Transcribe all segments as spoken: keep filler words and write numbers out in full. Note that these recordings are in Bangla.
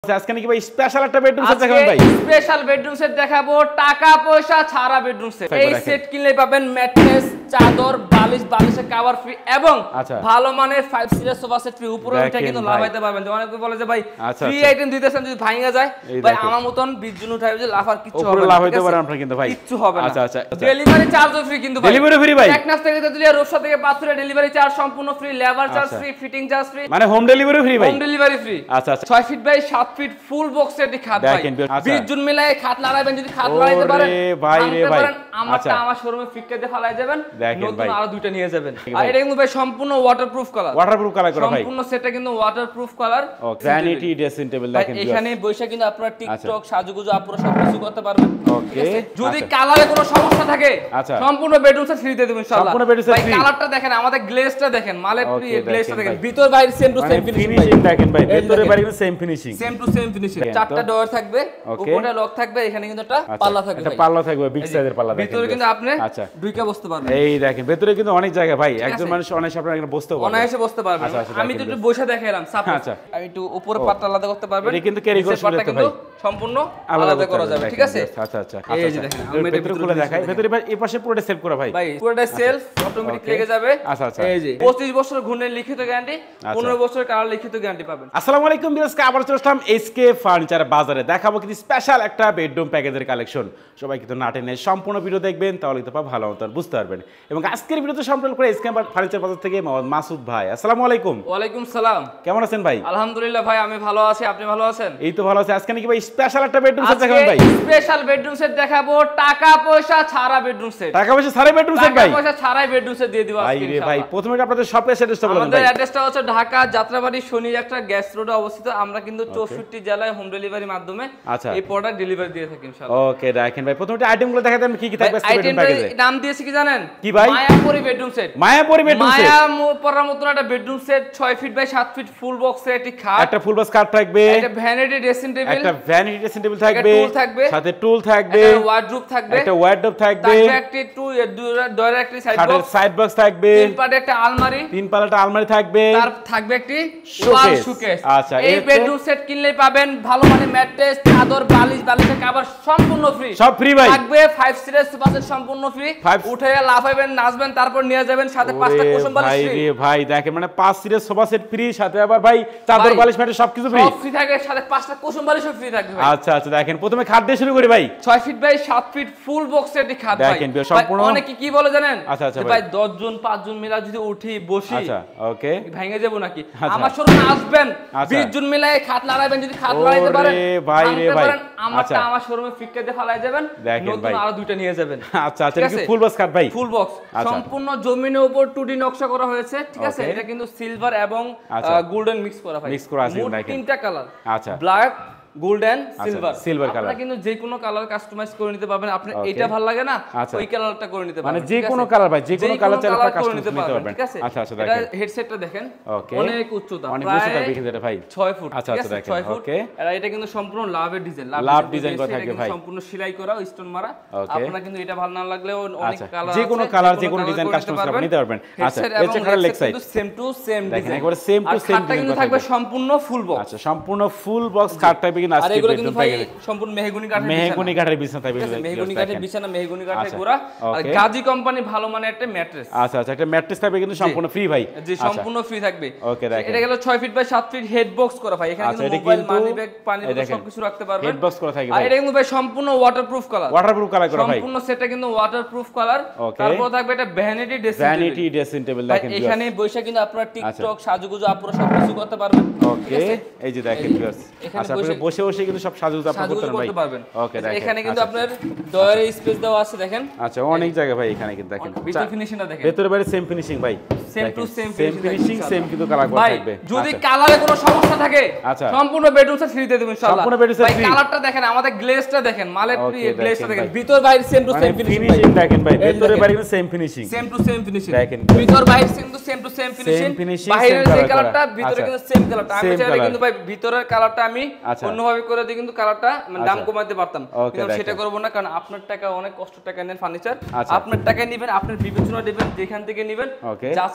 আজকে নাকি ভাই স্পেশাল একটা বেডরুম সেট দেখাবেন ভাই স্পেশাল বেডরুম সেট দেখাবো টাকা পয়সা ছাড়া বেডরুম সেট এই সেট কিনলে পাবেন ম্যাট্রেস চাদর বালিশ বালিশের কভার ফ্রি এবং ভালো মানের five seater sofa set free উপরে ওইটা কিন্তু লাভাইতে পারবেন অনেকে বলে যে ভাই ফ্রি আইটেম দিতেছেন যদি ভাঙা যায় ভাই আমার মতন বিশ জন উঠাইবে যে লাফার কিছু হবে না লাভ হইতে পারে আপনারা কিন্তু ভাই কিছু হবে না আচ্ছা আচ্ছা ডেলিভারি চার্জও ফ্রি কিন্তু ভাই ডেলিভারি ফ্রি ভাই টেকনাফ থেকে তেতুলিয়া রূপসা থেকে পাঁচপুরে ডেলিভারি চার্জ সম্পূর্ণ free labour charge free fitting charge free মানে হোম ডেলিভারি ফ্রি ভাই হোম ডেলিভারি ফ্রি আচ্ছা আচ্ছা ছয় ফিট বাই সাত ফিট ফুল বক্স সেট খাট ভাই বিশ জন মিলাই খাট লাগাবেন যদি খাট লাগাইতে পারেন ভাই রে ভাই আমারটা আমার শোরুমে ফিটকে দিয়ে ফালাই যাবেন নতুন আরো দুইটা নিয়ে যাবেন আর এটা কিন্তু ভাই সম্পূর্ণ ওয়াটারপ্রুফ কালার ওয়াটারপ্রুফ কালার করা ভাই সম্পূর্ণ সেটটা কিন্তু waterproof colour vanity dressing table দেখেন এখানে বৈশা কিন্তু আপনারা টিকটক সাজুগুজু আপনারা সব কিছু করতে পারবেন ওকে যদি কালারে কোনো সমস্যা থাকে সম্পূর্ণ বেডরুম সেট ফ্রি দিয়ে দেব ইনশাআল্লাহ সম্পূর্ণ বেডরুম সেট ফ্রি ভাই কালারটা দেখেন আমাদের গ্লেজটা দেখেন মালের ফ্রি গ্লেজটা দেখেন ভিতর বাইরে সেম টু সেম ফিনিশিং দেখেন ভাই ভিতরে বাইরে কিন্তু same finishing same to same finishing চারটা ডোর থাকবে উপরে লক থাকবে এখানে কিন্তু একটা পাল্লা থাকবে একটা পাল্লা থাকবে বিগ সাইজের পাল্লা দেখেন ভিতরে কিন্তু আপনি আচ্ছা দুইটা বসতে পারবেন এই দেখেন ভিতরে কিন্তু অনেক জায়গা ভাই একজন মানুষ অনায়াসে আপনারা এখানে বসতে পারবেন অনায়াসে বসতে পারবেন আমি তো একটু বসে দেখাইলাম সাপোজ আমি একটু উপরে পাটটা আলাদা করতে পারবেন এটা কিন্তু ক্যারি করে শুরু ভাই সম্পূর্ণ আলাদা করা যাবে ঠিক আছে আচ্ছা আচ্ছা এই যে দেখেন আমি এটা ভিতরে খুলে দেখাই ভিতরে ভাই এই পাশে পুরোটা সেলফ করা ভাই ভাই পুরোটা সেলফ অটোমেটিক লেগে যাবে আচ্ছা আচ্ছা এই যে পঁচিশ বছর ঘুরের লিখিত গ্যারান্টি পনেরো বছর কালার লিখিত গ্যারান্টি পাবেন আসসালামু আলাইকুম বিয়াসকে আবার চলে আসলাম এসকে ফার্নিচার বাজারে দেখাবো কিন্তু স্পেশাল একটা বেডরুম প্যাকেজের কালেকশন সবাই কিন্তু না টেনে সম্পূর্ণ ভিডিও দেখবেন তাহলে তো ভালো মতো বুঝতে পারবেন এবং আজকের ভিডিওতে সম্পূর্ণ করে এসকে ফার্নিচার বাজার থেকে মোহাম্মদ মাসুদ ভাই আসসালামু আলাইকুম ওয়া আলাইকুম সালাম কেমন আছেন ভাই আলহামদুলিল্লাহ ভাই আমি ভালো আছি আপনি ভালো আছেন এই তো ভালো আছি আজকে নাকি ভাই স্পেশাল একটা বেডরুম সেট দেখাবেন ভাই স্পেশাল বেডরুম সেট দেখাবো টাকা পয়সা ছাড়া বেডরুম সেট টাকা পয়সা ছাড়া বেডরুম সেট ভাই টাকা পয়সা ছাড়াই বেডরুম সেট দিয়ে দিব আজকে ইনশাআল্লাহ ভাই প্রথমে আপনাদের শপের অ্যাড্রেসটা বলুন ভাই আমাদের অ্যাড্রেসটা হচ্ছে ঢাকা যাত্রাবাড়ি শনি একটা গ্যাস রোডে অবস্থিত আমরা কিন্তু চৌষট্টি জেলায় হোম ডেলিভারির মাধ্যমে এই প্রোডাক্ট ডেলিভারি দিয়ে থাকি ইনশাআল্লাহ ওকে দেখেন ভাই প্রথমে আইটেমগুলো দেখাতেন কি কি থাকবে বেডরুম প্যাকেজে নাম দিয়েছি কি জানেন কি ভাই Mayapuri bedroom set Mayapuri bedroom set মায়াপুরের মতন একটা বেডরুম সেট ছয় ফিট বাই সাত ফিট ফুল বক্স এর একটি খাট একটা ফুল বক্স খাট থাকবে একটা ভ্যানিটি ড্রেসিং টেবিল একটা ভ্যানিটি ড্রেসিং টেবিল থাকবে সাথে টুল থাকবে একটা ওয়ার্ডরোব থাকবে একটা ওয়ার্ডরোব থাকবে থাকবে একটা টু ডয়ার একটা সাইড বক্স সাইড বক্স থাকবে তিন পাটে একটা আলমারি তিন পাল্লাটা আলমারি থাকবে তার থাকবে একটি ওয়াল শোকেস আচ্ছা এই বেডরুম সেট কিনলেই পাবেন ভালো মানের ম্যাট্রেস চাদর বালিশ বালিশের কভার সম্পূর্ণ ফ্রি সব ফ্রি ভাই থাকবে ফাইভ সিটার সোফা সেট সম্পূর্ণ ফ্রি উঠে লাফাবেন নাচবেন তারপর নিয়ে যাবেন সাথে পাঁচটা কুশন বালিশ ফ্রি ভাই রে ভাই দেখেন মানে পাঁচ সিটার সোফা সেট ফ্রি সাথে আবার ভাই চাদর বালিশ ম্যাট্রেস সবকিছু ফ্রি সব ফ্রি থাকবে সাথে পাঁচটা কুশন বালিশও ফ্রি থাকবে ভাই আচ্ছা আচ্ছা দেখেন প্রথমে খাট দিয়ে শুরু করি ভাই ছয় ফিট বাই সাত ফিট ফুল বক্স এর খাট ভাই দেখেন সম্পূর্ণ অনেকে কি বলে জানেন আচ্ছা আচ্ছা ভাই দশ জন পাঁচ জন মিলা যদি উঠি বসি আচ্ছা ওকে ভেঙে যাব নাকি আমার শোরুমে আসবেন বিশ জন মিলাই খাট লাগাইবেন যদি খাট লাগাইতে পারেন ভাই রে ভাই আমারটা আমার শোরুমে ফিটকে দিয়ে ফালাই যাবেন নতুন আরো দুইটা নিয়ে যাবেন আচ্ছা আচ্ছা কি ফুল বক্স খাট ভাই ফুল বক্স সম্পূর্ণ জমিনের উপর টু ডি নকশা করা হয়েছে ঠিক আছে এটা কিন্তু সিলভার এবং গোল্ডেন মিক্স করা ভাই মিক্স করা আছে দেখেন তিনটা কালার আচ্ছা black golden silver silver colour আপনি কিন্তু যে কোনো কালার কাস্টমাইজ করে নিতে পারবেন আপনি এটা ভালো লাগে না ওই কালারটা করে নিতে পারবেন মানে যে কোনো কালার ভাই যে কোনো কালার চাইলে আপনি কাস্টমাইজ নিতে পারবেন ঠিক আছে আচ্ছা আচ্ছা দেখেন এটা হেডসেটটা দেখেন ওকে অনেক উচ্চতা অনেক উচ্চতা দেখেন এটা ভাই ছয় ফুট আচ্ছা আচ্ছা দেখেন ওকে এটা এটা কিন্তু সম্পূর্ণ লাভের ডিজাইন লাভ ডিজাইন করা থাকবে ভাই সম্পূর্ণ সেলাই করা স্টোন মারা আপনারা কিন্তু এটা ভালো না লাগলেও অনেক কালার যে কোনো কালার যে কোনো ডিজাইন কাস্টমাইজ করে নিতে পারবেন আচ্ছা এটা খারাপ লেগ সাইড কিন্তু সেম টু সেম দেখেন একবারে সেম টু সেম ডিজাইন কিন্তু থাকবে সম্পূর্ণ ফুল বক্স আচ্ছা সম্পূর্ণ ফুল বক্স খাট টাইপে কিন্তু আজকে বেডরুম প্যাকেজ সম্পূর্ণ মেহগনি কাঠের মেহগনি কাঠের বিছানা থাকবে মেহগনি কাঠের বিছানা মেহগনি কাঠের গোড়া আর গাজী কোম্পানি ভালো মানে একটা ম্যাট্রেস আচ্ছা আচ্ছা একটা ম্যাট্রেস থাকবে কিন্তু সম্পূর্ণ ফ্রি ভাই জি সম্পূর্ণ ফ্রি থাকবে ওকে দেখেন এটা গেল ছয় ফিট বাই সাত ফিট হেড বক্স করা ভাই এখানে কিন্তু মোবাইল মানি ব্যাগ পানি সব কিছু রাখতে পারবেন হেড বক্স করা থাকবে আর এটা কিন্তু ভাই সম্পূর্ণ ওয়াটারপ্রুফ কালার ওয়াটারপ্রুফ কালার করা ভাই সম্পূর্ণ সেটটা কিন্তু ওয়াটারপ্রুফ কালার তারপর থাকবে এটা vanity dressing table vanity dressing table দেখেন এখানে বৈশা কিন্তু আপনারা টিকটক সাজুগুজু আপনারা সব কিছু করতে পারবেন ওকে এই যে দেখেন ভিউয়ার্স আচ্ছা আপনি বসে বসে কিন্তু সব সাজুগুজু আপনি করতে পারবেন ওকে দেখেন এখানে কিন্তু আপনার ডয়ারে স্পেস দেওয়া আছে দেখেন আচ্ছা অনেক জায়গা ভাই এখানে কিন্তু দেখেন ভিতর ফিনিশিংটা দেখেন ভেতরে বাইরে সেম ফিনিশিং ভাই same to same finishing same কিন্তু কালার করা থাকবে যদি কালারে কোনো সমস্যা থাকে আচ্ছা সম্পূর্ণ বেডরুম সেট ফ্রি দিয়ে দেব ইনশাআল্লাহ সম্পূর্ণ বেডরুম সেট ফ্রি ভাই কালারটা দেখেন আমাদের গ্লেজটা দেখেন মালের ফ্রি গ্লেজটা দেখেন ভিতর বাইরে সেম টু সেম ফিনিশিং দেখেন ভাই ভেতরে বাইরে কিন্তু same finishing same to same finishing দেখেন ভিতর বাইরে কিন্তু সেম টু সেম ফিনিশিং বাইরের যে কালারটা ভিতরে কিন্তু সেম কালারটা আমি চাইলে কিন্তু ভাই ভিতরের কালারটা আমি অন্যভাবে করে দিই কিন্তু কালারটা মানে দাম কমাতে পারতাম কিন্তু সেটা করব না কারণ আপনার টাকা অনেক কষ্ট টাকা নেন ফার্নিচার আপনার টাকা নেবেন আপনার বিবেচনা দিবেন যেখান থেকে নেবেন যাচাই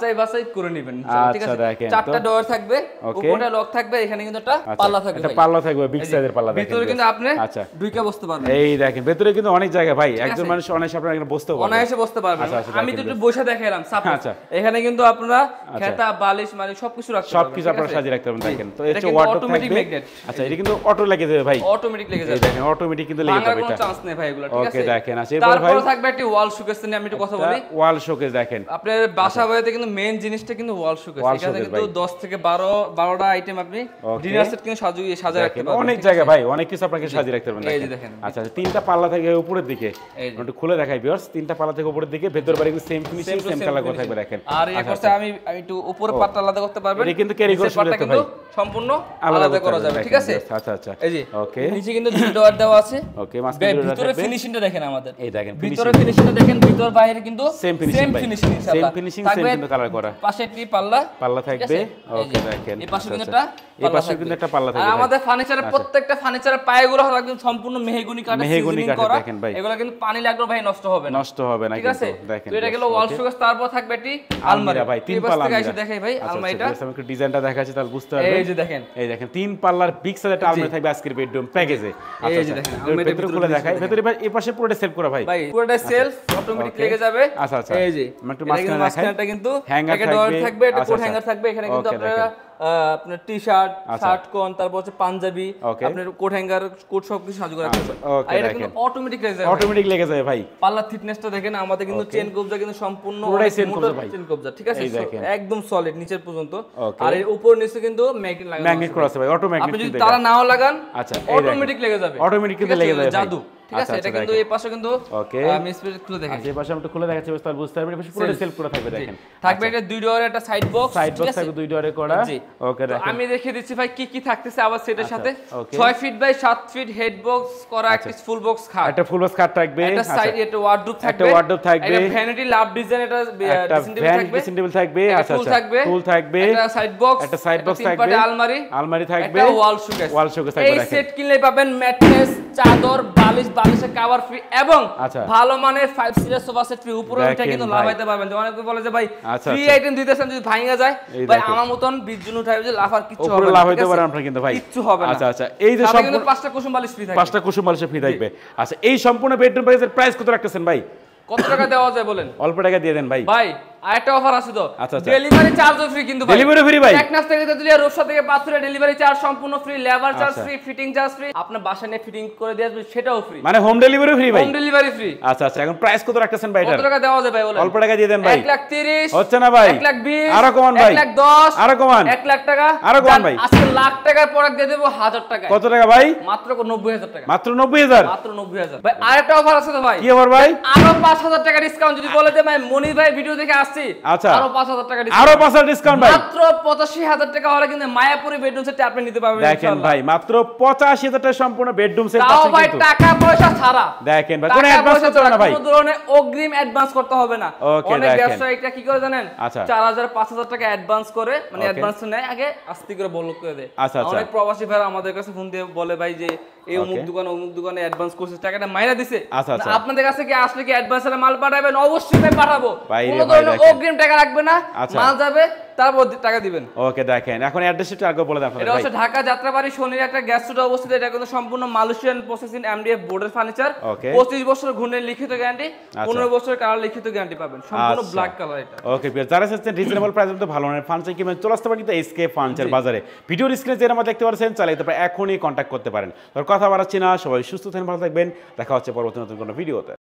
যাচাই বাছাই করে নেবেন ঠিক আছে চারটা ডোর থাকবে উপরে লক থাকবে এখানে কিন্তু একটা পাল্লা থাকবে এটা পাল্লা থাকবে বিগ সাইজের পাল্লা দেখেন ভিতরে কিন্তু আপনি ঢুকে বসতে পারবেন এই দেখেন ভিতরে কিন্তু অনেক জায়গা ভাই একজন মানুষ অনায়াসে আপনারা এখানে বসতে পারবেন অনায়াসে বসতে পারবেন আমি তো একটু বসে দেখাইলাম সাপোজ এখানে কিন্তু আপনারা খেতা বালিশ মানে সবকিছু রাখতে পারবেন সবকিছু আপনারা সাজিয়ে রাখতে পারবেন দেখেন তো এটা ওয়াটার থাকবে আচ্ছা এটা কিন্তু অটো লেগে যাবে ভাই অটোমেটিক লেগে যাবে দেখেন অটোমেটিক কিন্তু লেগে যাবে এটা কোনো চান্স নেই ভাই এগুলো ঠিক আছে ওকে দেখেন আচ্ছা এরপর ভাই তারপর থাকবে একটা ওয়াল শোকেস নিয়ে আমি একটু কথা বলি ওয়াল শোকেস দেখেন আপনার বাসা বাড়িতে কিন্তু মেইন জিনিসটা কিন্তু ওয়াল শোকেস এখানে কিন্তু দশ থেকে বারো বারোটা আইটেম আপনি ডিনার সেট কিন্তু সাজিয়ে সাজিয়ে রাখতে পারবেন অনেক জায়গা ভাই অনেক কিছু আপনাকে সাজিয়ে রাখতে পারবেন দেখেন আচ্ছা তিনটা পাল্লা থাকে উপরের দিকে একটু খুলে দেখাই ভিউয়ার্স তিনটা পাল্লা থেকে উপরের দিকে ভেতর বাড়ি কিন্তু সেম ফিনিশিং সেম কালার করে থাকবে দেখেন আর এই করতে আমি একটু উপরের পাটটা আলাদা করতে পারবেন এটা কিন্তু ক্যারি করে শুনতে ভাই সম্পূর্ণ আলাদা করা যাবে ঠিক আছে আচ্ছা আচ্ছা এই যে ওকে নিচে কিন্তু দুটো ডোর দেওয়া আছে ওকে মাঝখানে ডোর ভিতরে ফিনিশিংটা দেখেন আমাদের এই দেখেন ভিতরে ফিনিশিংটা দেখেন ভিতর বাইরে কিন্তু same finishing finishing same finishing same কিন্তু কালার করা পাশে একটি পাল্লা পাল্লা থাকবে ওকে দেখেন এই পাশে কিন্তু একটা এই পাশে কিন্তু একটা পাল্লা থাকবে আর আমাদের ফার্নিচারের প্রত্যেকটা ফার্নিচারের পায়েগুলো হবে একদম সম্পূর্ণ মেহগনি কাঠের মেহগনি কাঠের দেখেন ভাই এগুলো কিন্তু পানি লাগলেও ভাই নষ্ট হবে না নষ্ট হবে না ঠিক আছে দেখেন তো এটা গেল ওয়াল শোকেস তারপর থাকবে এটি আলমারি ভাই তিন পাল্লা আলমারি দেখাই ভাই আলমারিটা আমি একটু ডিজাইনটা দেখাচ্ছি তাহলে বুঝতে পারবেন এই যে দেখেন এই দেখেন তিন পাল্লার বিগ সাইজের একটা আলমারি থাকবে আজকের বেডরুম প্যাকেজে এই যে দেখেন আলমারিটা ভিতরে খুলে দেখাই ভিতরে ভাই এই পাশে পুরোটা সেলফ করা ভাই ভাই পুরোটা সেলফ অটোমেটিক লেগে যাবে আচ্ছা আচ্ছা এই যে আমি একটু মাঝখানে দেখাই মাঝখানটা কিন্তু হ্যাঙ্গার একটা ডোর থাকবে একটা কোট হ্যাঙ্গার থাকবে এখানে কিন্তু আপনারা আপনার টি শার্ট শার্ট কোন তারপর হচ্ছে পাঞ্জাবি আপনার কোট হ্যাঙ্গার কোট সবকিছু সাজু করা আছে আর এটা কিন্তু অটোমেটিক লেগে যাবে অটোমেটিক লেগে যাবে ভাই পাল্লার থিকনেসটা দেখেন আমাদের কিন্তু চেন কবজা কিন্তু সম্পূর্ণ পুরোটাই চেন কবজা ভাই চেন কবজা ঠিক আছে একদম সলিড নিচের পর্যন্ত আর এর উপর নিচে কিন্তু ম্যাগনেট লাগানো ম্যাগনেট করা আছে ভাই অটোমেটিক আপনি যদি তারা নাও লাগান আচ্ছা অটোমেটিক লেগে যাবে অটোমেটিক কিন্তু লেগে যাবে জাদু ঠিক আছে এটা কিন্তু এই পাশে কিন্তু ওকে আমি স্পেস খুলে দেখাই এই পাশে আমরা খুলে দেখাচ্ছি তাহলে বুঝতে পারবেন এই পাশে পুরোটা সেলফ করা থাকবে দেখেন থাকবে এটা দুই ডোরের একটা সাইড বক্স সাইড বক্স থাকবে দুই ডোরে করা ওকে দেখেন আমি দেখিয়ে দিচ্ছি ভাই কি কি থাকতেছে আবার সেটার সাথে ছয় ফিট বাই সাত ফিট হেড বক্স করা একটা ফুল বক্স খাট একটা ফুল বক্স খাট থাকবে একটা সাইড এটা ওয়ার্ডরোব থাকবে একটা ওয়ার্ডরোব থাকবে একটা ভ্যানিটি লাভ ডিজাইন এটা ড্রেসিং টেবিল থাকবে আচ্ছা আচ্ছা থাকবে টুল থাকবে একটা সাইড বক্স একটা সাইড বক্স থাকবে আলমারি আলমারি থাকবে একটা ওয়াল শোকেস ওয়াল শোকেস থাকবে এই সেট কিনলে পাবেন ম্যাট্রেস চাদর বালিশ বালিশের কভার ফ্রি এবং ভালো মানের five seater sofa set free উপরে এটা কিন্তু লাভাইতে পারবেন অনেকে বলে যে ভাই ফ্রি আইটেম দিতেছেন যদি ভাঙা যায় ভাই আমার মতন বিশ জন উঠাই যে লাফার কিছু হবে না লাভ হইতে পারে আপনারা কিন্তু ভাই কিছু হবে না আচ্ছা আচ্ছা এই যে সম্পূর্ণ পাঁচটা কুসুম বালিশ ফ্রি থাকবে পাঁচটা কুসুম বালিশ ফ্রি থাকবে আচ্ছা এই সম্পূর্ণ বেডরুম প্যাকেজের প্রাইস কত রাখতেছেন ভাই কত টাকা দেওয়া যায় বলেন অল্প টাকা দিয়ে দেন ভাই ভাই আরেকটা অফার আছে তো আচ্ছা ডেলিভারি চার্জও ফ্রি কিন্তু ভাই ডেলিভারি ফ্রি ভাই টেকনাফ থেকে তেতুলিয়া রূপসা থেকে পাঁচুরিয়া ডেলিভারি চার্জ সম্পূর্ণ free labour charge free fitting charge free আপনার বাসায় নিয়ে ফিটিং করে দিয়ে আসবে সেটাও ফ্রি মানে হোম ডেলিভারি ফ্রি ভাই হোম ডেলিভারি ফ্রি আচ্ছা আচ্ছা এখন প্রাইস কত রাখতেছেন ভাই এটা কত টাকা দেওয়া যায় ভাই বলেন অল্প টাকা দিয়ে দেন ভাই এক লাখ ত্রিশ হচ্ছে না ভাই এক লাখ বিশ আরো কমান ভাই এক লাখ দশ আরো কমান এক লাখ টাকা আরো কমান ভাই আজকে লাখ টাকার প্রোডাক্ট দিয়ে দেব হাজার টাকা কত টাকা ভাই মাত্র নব্বই হাজার টাকা মাত্র নব্বই হাজার মাত্র নব্বই হাজার ভাই আরেকটা অফার আছে তো ভাই কি অফার ভাই আরো পাঁচ হাজার টাকা ডিসকাউন্ট যদি বলে যে ভাই মনির ভাই ভিডিও দেখে আসছি আচ্ছা আরো পাঁচ হাজার টাকা আরো পাঁচ হাজার ডিসকাউন্ট ভাই মাত্র পঁচাশি হাজার টাকা হলে কিন্তু মায়াপুরি বেডরুম সেট আপনি নিতে পারবেন দেখেন ভাই মাত্র পঁচাশি হাজার টাকা সম্পূর্ণ বেডরুম সেট পাচ্ছেন কিন্তু তাও ভাই টাকা পয়সা ছাড়া দেখেন ভাই কোনো অ্যাডভান্স করতে হবে না ভাই কোনো ধরনের অগ্রিম অ্যাডভান্স করতে হবে না অনেক ব্যবসায়ীরা কি করে জানেন চার হাজার পাঁচ হাজার টাকা অ্যাডভান্স করে মানে অ্যাডভান্স নেয় আগে আস্তে করে বলক করে দেয় অনেক প্রবাসী ভাইরা আমাদের কাছে ফোন দিয়ে বলে ভাই যে এই অমুক দোকানে অমুক দোকানে অ্যাডভান্স করছে টাকাটা মাইরা দিছে আপনাদের কাছে কি আসলে কি অ্যাডভান্সের মাল পাঠাবেন অবশ্যই ভাই পাঠাবো কোনো ধরনের অগ্রিম টাকা রাখবে না মাল যাবে তারপর টাকা দিবেন ওকে দেখেন এখন অ্যাড্রেসটা আগে বলে দেন আপনাদের এটা হচ্ছে ঢাকা যাত্রাবাড়ি শনির একটা গ্যাস স্টোরে অবস্থিত এটা কিন্তু সম্পূর্ণ মালয়েশিয়ান প্রসেসিং এমডিএফ বোর্ডের ফার্নিচার পঁচিশ বছর ঘুণের লিখিত গ্যারান্টি পনেরো বছর কালার লিখিত গ্যারান্টি পাবেন সম্পূর্ণ ব্ল্যাক কালার এটা ওকে ভিউয়ার যারা চাচ্ছেন রিজনেবল প্রাইসে মধ্যে ভালো মানের ফার্নিচার কিনবেন চলে আসতে পারেন কিন্তু এসকে ফার্নিচার বাজারে ভিডিওর স্ক্রিনে যেটা আমরা দেখতে পাচ্ছেন চাইলে তারপর এখনই কন্টাক্ট করতে পারেন তোর কথা বাড়াচ্ছি না সবাই সুস্থ থাকবেন ভালো থাকবেন দেখা হচ্ছে পরবর্তী নতুন কোনো ভিডিওতে।